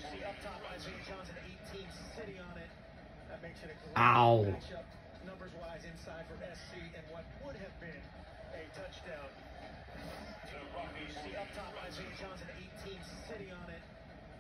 See up top, Isaiah Johnson, 18 City on it. That makes it a great Ow. matchup, numbers-wise, inside for SC, and what would have been a touchdown. To Rocky. See up top, Isaiah Johnson, 18 City on it.